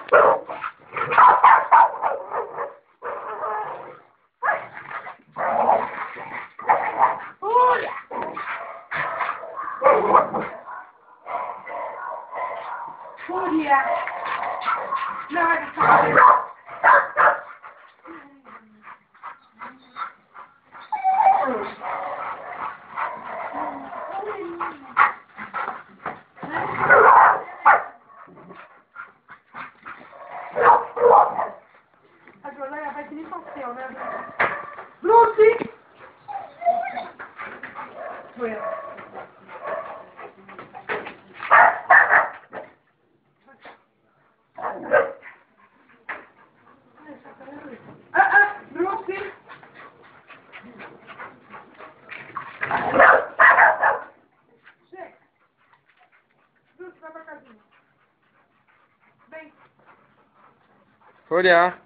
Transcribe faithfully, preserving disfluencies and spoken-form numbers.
Fúria! Larga, cara! A Jolé vai que nem pastel, né? Lucy! Foi. Ah, ah, Lucy! Chega! Lucy, vai pra casinha. Vem! Olhar.